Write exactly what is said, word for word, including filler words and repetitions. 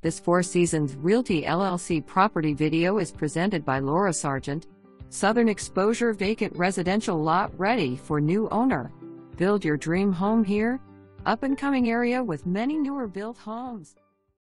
This four Seasons Realty L L C property video is presented by LauraSargeant. Southern exposure vacant residential lot ready for new owner. Build your dream home here. Up and coming area with many newer built homes.